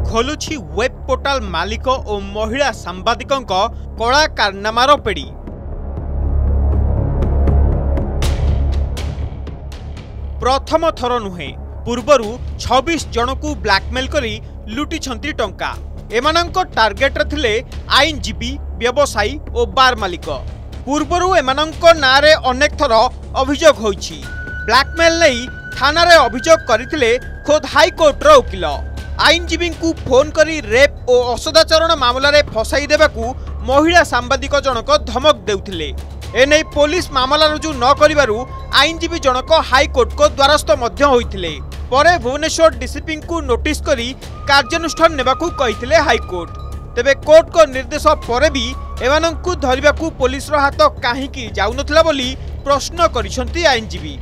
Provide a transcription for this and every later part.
खोलुछि web portal मालिक और महिला सांबादिकों कला कारनामार पेड़ी। प्रथम थर नुहे, पूर्वरु 26 जन को ब्लैकमेल करी लुटिछंती टंका। एमानंको टार्गेट रे थिले आईनजीवी, व्यवसायी और बार मालिक। पूर्वरु एमानंको नारे अनेक थर अभियोग होईछि। ब्लैकमेल नहीं थाना रे अभियोग करथिले खोद हाईकोर्ट रो वकील। आईनजीवी को फोन करी रेप और असदाचरण मामला रे फसाई देबाकू महिला सांबादिक जनक धमक देउथिले। एने पुलिस मामला रुजु न करिबारु आईनजीवी जनक हाईकोर्ट को द्वारस्थ मध्य होइथिले। परे भुवनेश्वर डीसीपी को नोटिस करी कार्यानुष्ठान नेबाकू कहिथिले हाईकोर्ट। तेबे कोर्ट को निर्देश परे भी एमानंकू धरिबाकू पुलिस रो हाथ काहेकि जाउनथला बोली प्रश्न करिसंती आईनजीवी।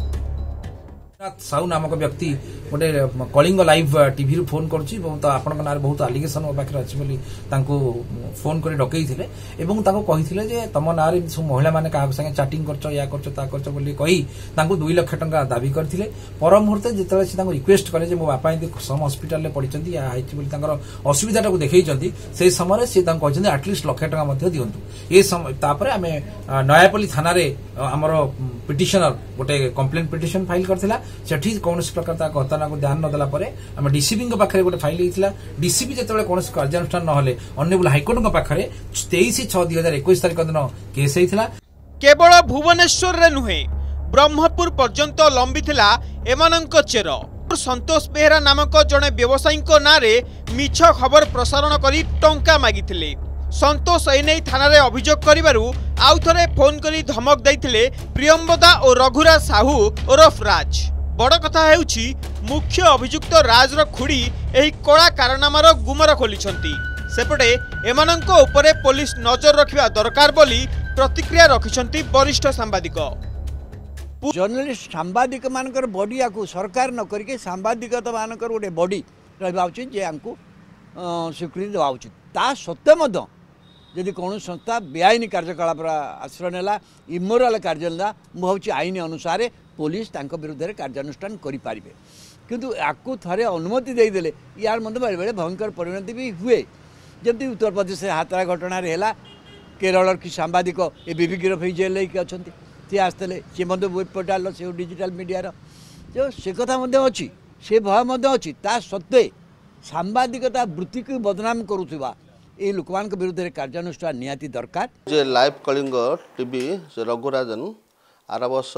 साहू नामक व्यक्ति गोटे कलिंग लाइव टीवी रु फोन करुच्ची तो आपण बहुत आलिगेसन मो पाखे अच्छी बोली फोन कर डकई कही जे तुम ना सब महिला मैंने क्या संगे चैटिंग कर बोली कही 2 लाख टंका दाबी करते। पर मुहूर्त जो रिक्वेस्ट कले मो बापा सम हस्पिटाल पड़ी असुविधा देखई से समय सी कहते आटलिस्ट 1 लाख टंका दिंतु। ये आम नयापल्ली थाना आमर पिटिशनर गोटे कंप्लेन पिटिशन फाइल करथिला। सेठी कौन प्रकार घटना को ध्यान नदेला आम डीसीपी पाखे गोटे फाइल होता। डीसीपी जो कौन कार्यानुष्ठान ना अनेबुल हाईकोर्ट पाखे 23/6/2021 तारिख दिन केस होता। केवल भुवनेश्वर रे नुहे, ब्रह्मपुर पर्यंत लंबी थिला एमानंक चेर। संतोष बेहरा नामक जड़े व्यवसायी नारे मिछ खबर प्रसारण करी टंका मागिथिले। संतोष एने थाना रे अभियोग करिबारु आउ थरे फोन करी धमक दैथिले प्रियंवदा और रघुराज साहू ओरफ राज। बड़ कथा हेउछि मुख्य अभियुक्त राज रो खुड़ी एही कला कारनामार गुमर खोलिछंती। सेपटे एमानंको उपरे पुलिस नजर रखिबा दरकार बोली प्रतिक्रिया रखिछंती वरिष्ठ सांबादिक। जर्नलिस्ट सांबादिक मानकर बॉडी आकु सरकार न करके सांबादिकता मानकर गोटे बॉडी रहबा उचित जे आंकु स्वीकृति देवा उचित। ता सत्य मध्य यदि कौन संस्था बेआईन कार्यकलाप आश्रय नेला, इमोराल कार्य नेला, मुझे आईन अनुसार पुलिस तांको विरुद्ध में कार्यानुष्ठान करें। किंतु आपको थरे अनुमति देदेले यार मत बेले बेले भयंकर परिणति भी हुए। जमी उत्तर प्रदेश हातरा घटना है, केरल की सांबादिक ए बीबी गिरफ हो जेल अच्छा सी आसते सी वेब पोर्टाल से डिजिटल मीडिया जो से कथा अच्छी से भय अच्छी। ता सत्वे सांबादिकता वृत्ति को बदनाम करुवा ये लोक विरुद्ध कार्यानुष्ठान निहाती दरकार। जे लाइव कलिंग टीवी से रघुराजन आर वर्ष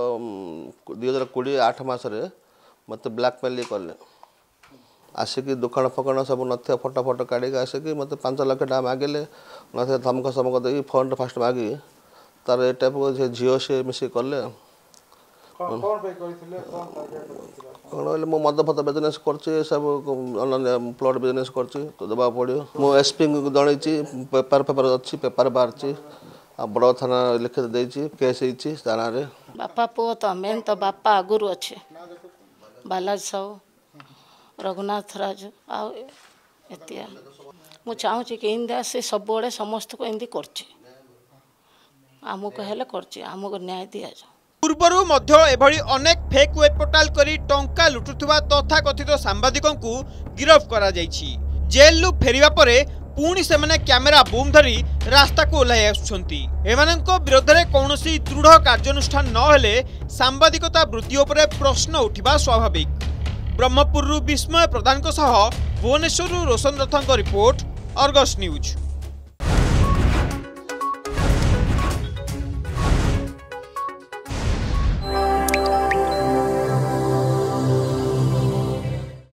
2020 8 मासरे मत ब्लैकमेल कले। आसिक दुकान फकान सब नथिया फोटो फोटो काढ़ी आसिक मत 5 लाख टका मागिले। नथिया धमक समक दे फोन फास्ट मागी तार ए टाइप को झील से मिसी कले। मो मद फद बिजनेस कर सब प्लट बिजनेस कर देवा पड़ो। मो एसपी को जन पेपर पेपर अच्छी पेपर बाहर बड़ थाना लिखित देती केस थाना रे। बापा पुओ तो मेन तो बापा आगुरी अच्छे बालाजी साहू रघुनाथ राज आतिया मुझे चाहूँगी कि इंदिया से सब बड़े समस्त को एमती करमको हेल्ले करमको न्याय दि जाओ। पूर्वरु मध्य एभली अनेक फेक वेब पोर्टाल करी टंका लुटुथुवा तथाकथित सांबादिकों को गिरफ करा जायछि। जेल लु फेरिबा परे पुणी सेमाने कैमेरा बूम धरी रास्ता को ओह्लाई आसुछंती। एमानंको विरोध में कौनसी दृढ़ कार्यानुष्ठान न हेले सांबादिकता वृत्ति उपरे प्रश्न उठिबा स्वाभाविक। ब्रह्मपुरु विस्मय प्रधान सह भुवनेश्वर रोशन रथଙ୍କ रिपोर्ट, अर्गस न्यूज।